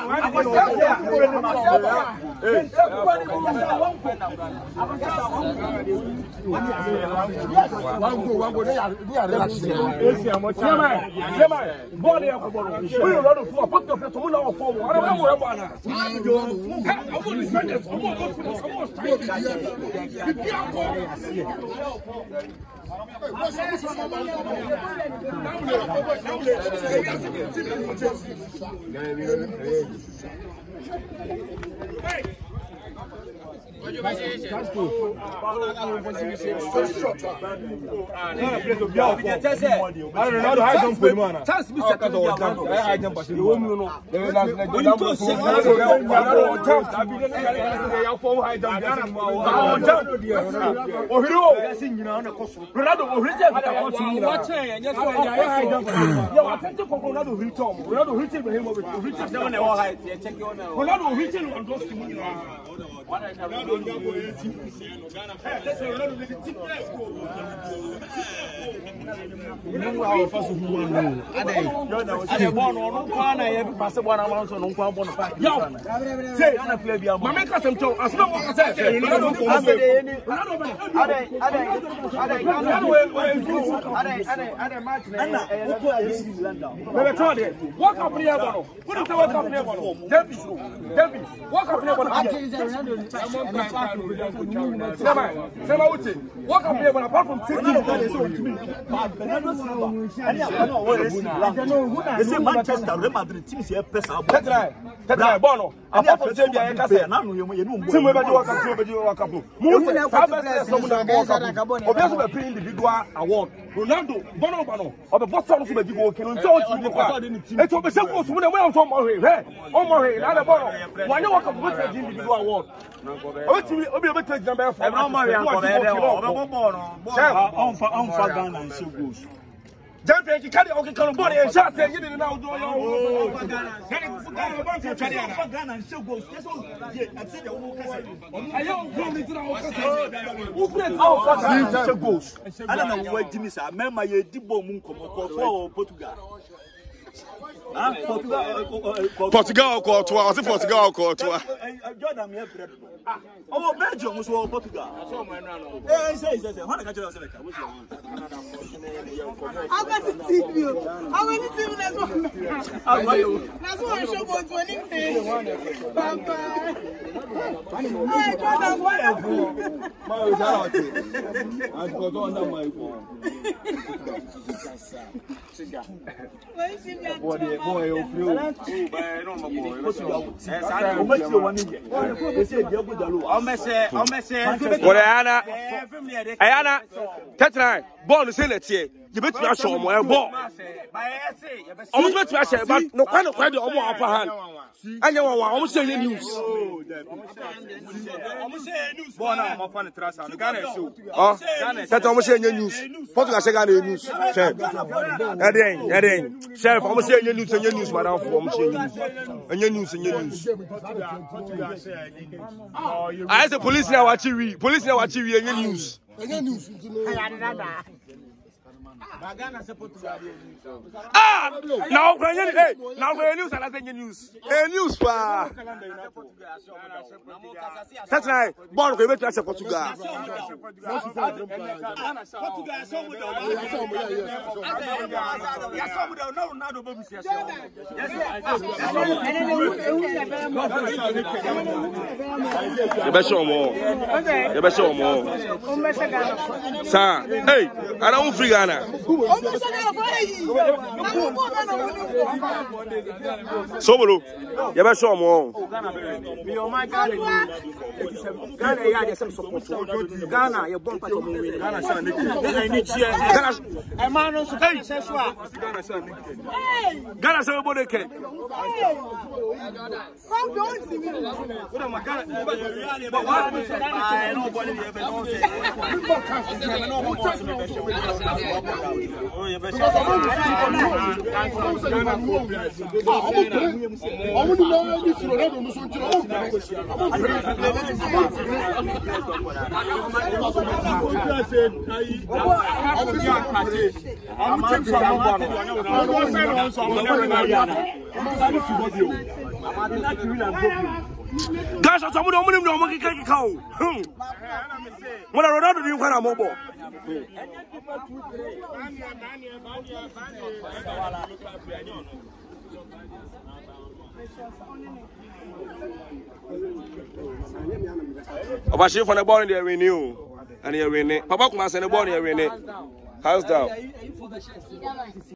Portugal Portugal, I say Portugal Jordan me bread. Oh, Belgium was Portugal. Say, what can you say? How got to see you? How many teams that's one? That's one show for 20 days. Papa. Hey, Jordan, what are you? I got on my phone. Ayana, that's right. Born to say let's say, you bet me a show more ball. Almost bet me a show, but no kind of credit on more upper hand. I know what I'm saying news. That's almost saying news. Portugal second news. Chef, I'm saying your news and your news, madam. I'm saying news and your news. I say police now watch you. Police now watch you and your news. Ah, now when you news, I say news. News pa. That's right. Born we better say Portugal. You better show more. Sir, hey, I don't free Ghana. So, you better show more. Ghana, you're born Ghana, Gosh, I'm going to go. When I rode out, you can have mobile. About you from the ball in the renew and you're winning. Papa, come and send the ball in the winning. House down.